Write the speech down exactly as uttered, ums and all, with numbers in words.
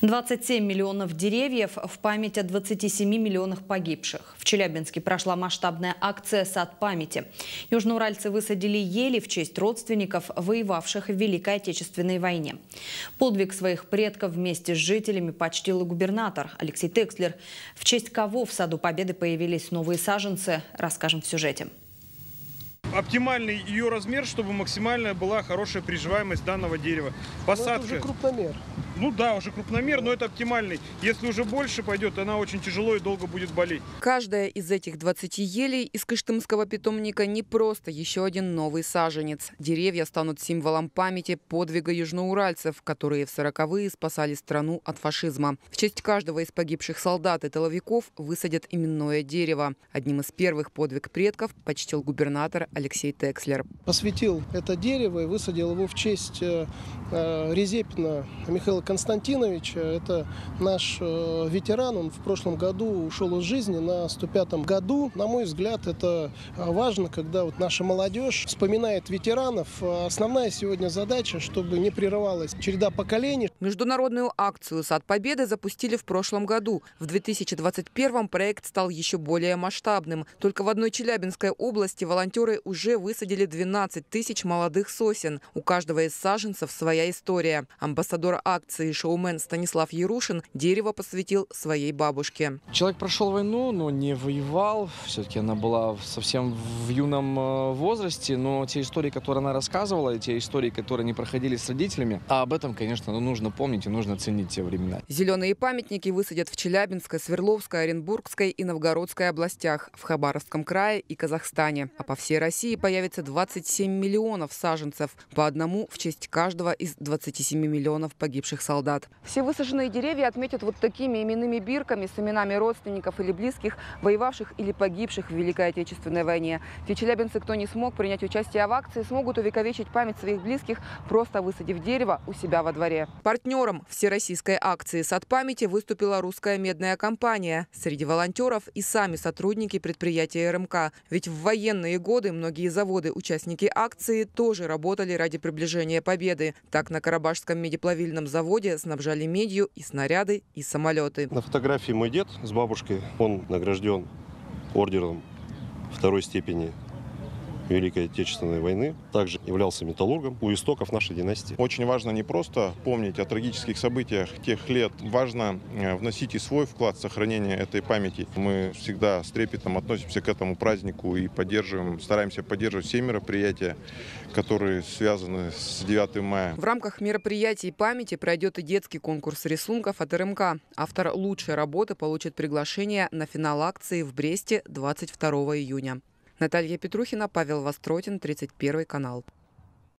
двадцать семь миллионов деревьев в память о двадцати семи миллионах погибших. В Челябинске прошла масштабная акция «Сад памяти». Южноуральцы высадили ели в честь родственников, воевавших в Великой Отечественной войне. Подвиг своих предков вместе с жителями почтил и губернатор Алексей Текслер. В честь кого в Саду Победы появились новые саженцы, расскажем в сюжете. Оптимальный ее размер, чтобы максимальная была хорошая приживаемость данного дерева. Посадка. Это уже крупномер. Ну да, уже крупномер, но это оптимальный. Если уже больше пойдет, она очень тяжело и долго будет болеть. Каждая из этих двадцати елей из Кыштымского питомника не просто еще один новый саженец. Деревья станут символом памяти подвига южноуральцев, которые в сороковые спасали страну от фашизма. В честь каждого из погибших солдат и тыловиков высадят именное дерево. Одним из первых подвиг предков почтил губернатор Алексей Текслер. Посвятил это дерево и высадил его в честь э, Резепина Михаила Константиновича. Это наш э, ветеран. Он в прошлом году ушел из жизни на сто пятом году. На мой взгляд, это важно, когда вот наша молодежь вспоминает ветеранов. Основная сегодня задача, чтобы не прерывалась череда поколений. Международную акцию «Сад Победы» запустили в прошлом году. В две тысячи двадцать первом проект стал еще более масштабным. Только в одной Челябинской области волонтеры уже высадили двенадцать тысяч молодых сосен. У каждого из саженцев своя история. Амбассадор акции шоумен Станислав Ярушин дерево посвятил своей бабушке. Человек прошел войну, но не воевал. Все-таки она была совсем в юном возрасте. Но те истории, которые она рассказывала, и те истории, которые не проходили с родителями, а об этом, конечно, нужно помнить и нужно ценить те времена. Зеленые памятники высадят в Челябинской, Свердловской, Оренбургской и Новгородской областях, в Хабаровском крае и Казахстане. А по всей России появится двадцать семь миллионов саженцев, по одному в честь каждого из двадцати семи миллионов погибших солдат. Все высаженные деревья отметят вот такими именными бирками с именами родственников или близких, воевавших или погибших в Великой Отечественной войне. Те челябинцы, кто не смог принять участие в акции, смогут увековечить память своих близких, просто высадив дерево у себя во дворе. Партнером всероссийской акции «Сад памяти» выступила русская медная компания. Среди волонтеров и сами сотрудники предприятия эр эм ка. Ведь в военные годы многие заводы, участники акции, тоже работали ради приближения победы. Так на Карабашском медиплавильном заводе снабжали медью и снаряды, и самолеты. На фотографии мой дед с бабушкой. Он награжден орденом второй степени Великой Отечественной войны. Также являлся металлургом у истоков нашей династии. Очень важно не просто помнить о трагических событиях тех лет. Важно вносить и свой вклад в сохранение этой памяти. Мы всегда с трепетом относимся к этому празднику и поддерживаем, стараемся поддерживать все мероприятия, которые связаны с девятым мая. В рамках мероприятий памяти пройдет и детский конкурс рисунков от эр эм ка. Автор лучшей работы получит приглашение на финал акции в Бресте двадцать второго июня. Наталья Петрухина, Павел Востротин, тридцать первый канал.